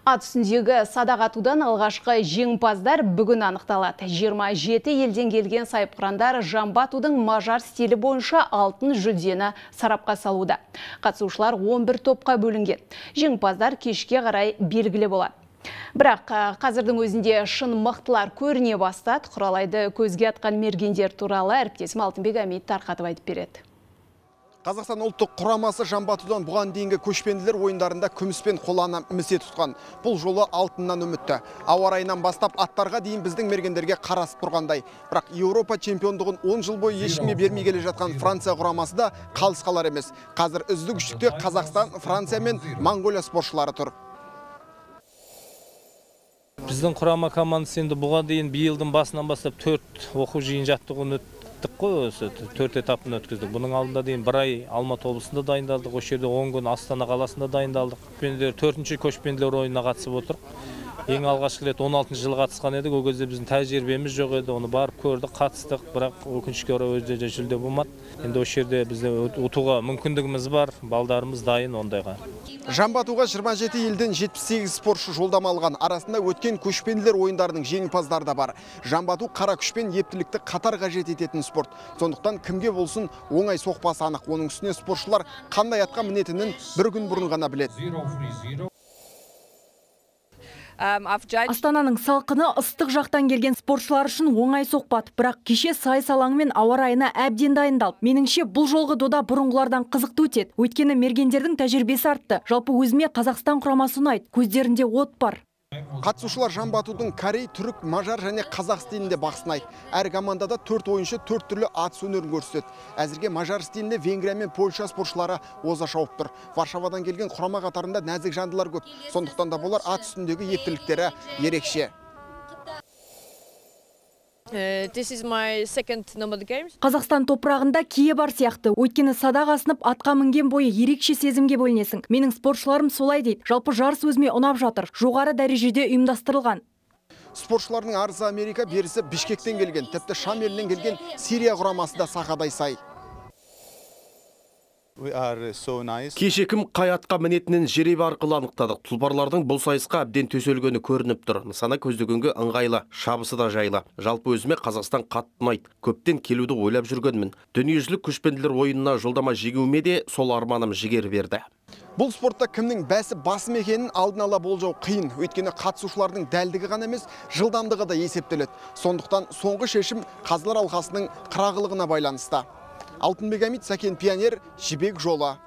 Ат үстіндегі садақ атудан алғашқы жеңімпаздар бүгін анықталады. 27 елден келген сайыпқырандар жамбы атудың мажар стилі бойынша алтын жүлдені сарапқа салуда. Қатысушылар 11 топқа бөлінген. Жеңімпаздар кешке қарай белгілі болады. Бірақ қазірдің өзінде шын мықтылар көріне бастады. Құралайды көзге атқан мергендер туралы әріптесім Алтынбек Әмейт тарқатып айтып береді. Қазақстан ұлттық құрамасы жамбы атудан бұған дейінгі көшпенділер ойындарында күміспен қоланы місе тұтқан. Бұл жолы алтыннан үмітті. Ауа райынан бастап аттарға дейін біздің мергендерге қарасып тұрғандай. Бірақ Еуропа чемпиондығын 10 жыл бойы ешкімге бермей келе жатқан Франция құрамасы да қалыс қалар емес. Қазір үздік үштікте Қазақстан, Франция мен Монголия спортшылары тұр. Біздің құрама командасы енді бұған дейін биылдың басынан бастап 4 оқу жиын жаттығуын өттік қой, осы 4 этапын өткіздік. Бұның алдында дейін бір ай Алматы облысында дайындалдық, осы жерде 10 күн Астана қаласында дайындалдық. Көшпенділер 4-ші көшпенділер ойынына қатысып отыр. Ең алғашқы рет 16 жыл қатысқан едік, ол кезде біздің тәжірибеміз жоқ еді, оны барып көрдік, қатыстық, бірақ өкінішке орай өзде жүлде болмады. Енді осы жерде бізде ұтуға мүмкіндігіміз бар, балдарымыз дайын ондайға. Жамбы атуға 27 елден 78 спортшы жолдама алған. Арасында өткен көшпенділер ойындарының жеңімпаздары да бар. Жамбы ату қара күш пен ептілікті қатар қажет ететін спорт. Сондықтан кімге болсын оңай соқпасы анық. Оның үстіне спортшылар қандай атқа мінетінін бір күн бұрын ғана біледі. Астананың салқыны ыстық жақтан келген спортшылар үшін оңай соқпады, бірақ кеше сайыс алаңы мен ауа райына әбден дайындалды. Меніңше бұл жолғы дода бұрынғылардан қызықты өтеді. Өйткені мергендердің тәжірибесі артты. Жалпы өзіме Қазақстан құрамасы ұнайды. Көздерінде от бар. Қатысушылар жамбы атудың корей, түрік, мажар және қазақ стилінде бақ сынайды. Әр командада 4 ойыншы 4 түрлі атыс өнерін көрсетеді. Әзірге мажар стилінде Венгрия мен Польша спортшылары оза шауып тұр. Варшавадан келген құрама қатарында нәзік жандылар көп. Сондықтан да болар ат үстіндегі ептіліктері ерекше. Қазақстан топырағында кие бар сияқты. Өйткені садақ асынып атқа мінген бойы ерекше сезімге бөлінесің. Менің спортшыларым солай дейді. Жалпы жарыс өзіме ұнап жатыр. Жоғары дәрежеде ұйымдастырылған. Спортшылардың арысы Америка, берісі Бішкектен келген, тіпті Шам елінен келген Сирия құрамасы да сақадай сай. Кеше кім қай атқа мінетінін жеребе арқылы анықтадық. Тұлпарлардың бұл сайысқа әбден төселгені көрініп тұр. Нысана көздегенге ыңғайлы, шабысы да жайлы. Жалпы өзіме Қазақстан қатты ұнайды. Көптен келуді ойлап жүргенмін. Дүниежүзілік көшпенділер ойынына жолдама жегуіме де сол арманым жігер берді. Бұл спортта кімнің бәсі басым екенін алдын ала болжау қиын. Өйткені қатысушылардың дәлдігі ғана емес, жылдамдығы да есептеледі. Сондықтан соңғы шешім қазылар алқасының қырағылығына байланысты. Алтынбек Әмейт, Сәкен Пионер, Жібек жолы.